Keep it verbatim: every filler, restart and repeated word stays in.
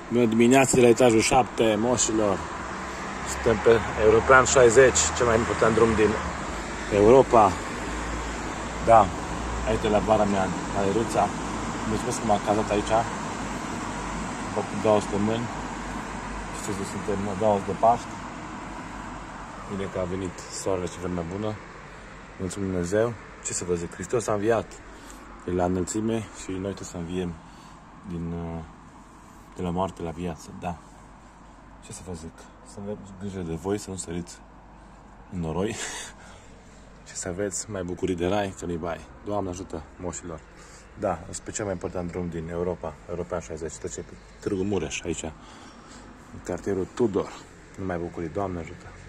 Bună dimineața de la etajul șapte, moșilor. Suntem pe European șaizeci, cel mai important drum din Europa. Da, aici de la bara mea, Aleruța. Mulțumesc că m-a cazat aici. După două săptămâni. Știți că suntem două de Paști. Bine că a venit soarele și vremea bună. Mulțumim Dumnezeu. Ce să vă zic, Hristos a înviat de la înălțime și noi trebuie să înviem din, de la moarte la viață, da. Ce să vă zic, să aveți grijă de voi, să nu săriți în noroi și să aveți mai bucurii de rai că nu-i bai. Doamne ajută, moșilor. Da, este cel mai important drum din Europa, European șaizeci, trece pe Târgu Mureș, aici, în cartierul Tudor. Numai bucurii, Doamne ajută.